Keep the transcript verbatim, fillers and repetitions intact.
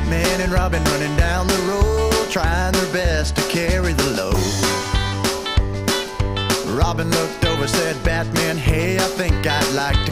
Batman and Robin running down the road, trying their best to carry the load. Robin looked over, said, Batman, hey, I think I'd like to